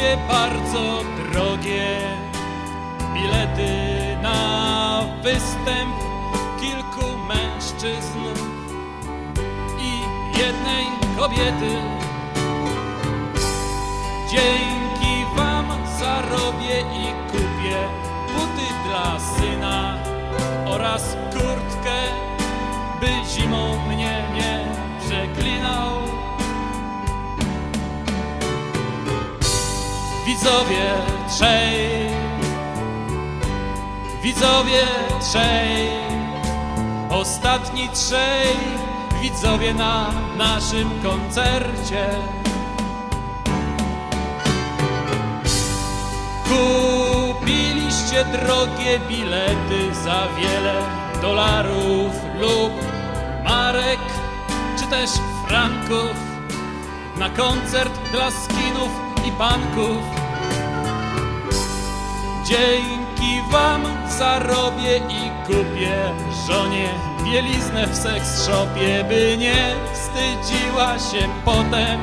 Kupiliście bardzo drogie bilety na występ kilku mężczyzn i jednej kobiety. Dzięki wam zarobię i kupię buty dla syna oraz kurtkę, by zimą mnie nie przeklinał. Widzowie trzej, widzowie trzej, ostatni trzej widzowie na naszym koncercie. Kupiliście drogie bilety za wiele dolarów lub marek, czy też franków na koncert dla skinów i panków. Dzięki wam zarobię i kupię żonie bieliznę w seks shopie, by nie wstydziła się potem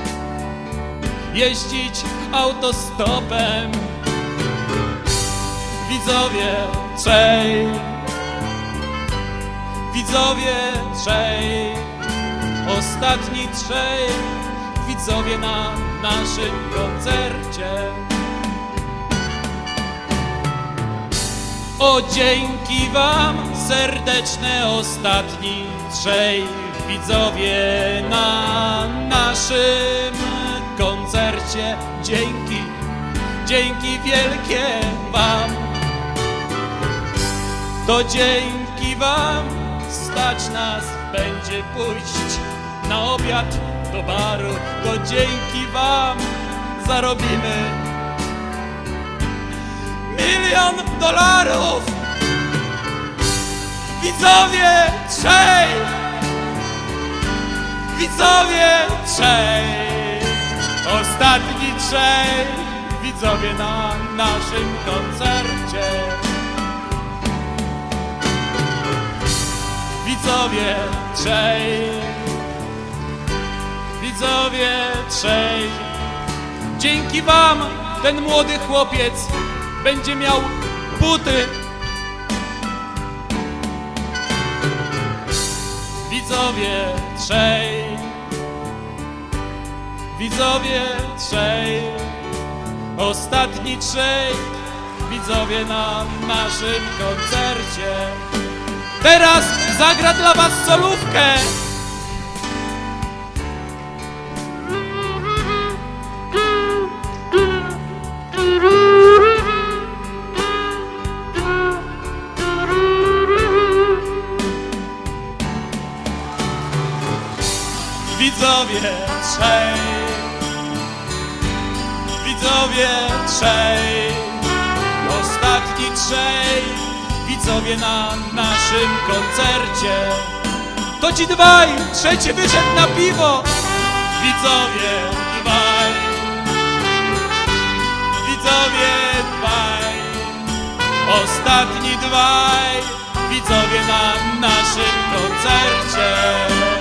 jeździć autostopem. Widzowie trzej, widzowie trzej, ostatni trzej widzowie na naszym koncercie. O, dzięki wam serdeczne ostatni trzej widzowie na naszym koncercie. Dzięki, dzięki wielkie wam. To dzięki wam stać nas będzie pójść na obiad do baru. To dzięki wam zarobimy $1 000 000. Widzowie trzej, widzowie trzej, ostatni trzej widzowie na naszym koncercie. Widzowie trzej, widzowie trzej, dzięki wam ten młody chłopiec będzie miał buty. Widzowie trzej, widzowie trzej, ostatni trzej widzowie na naszym koncercie. Teraz zagra dla was solówkę. Widzowie trzej, widzowie trzej, ostatni trzej widzowie na naszym koncercie. To ci dwaj, trzeci wyszedł na piwo. Widzowie dwaj, widzowie dwaj, ostatni dwaj widzowie na naszym koncercie.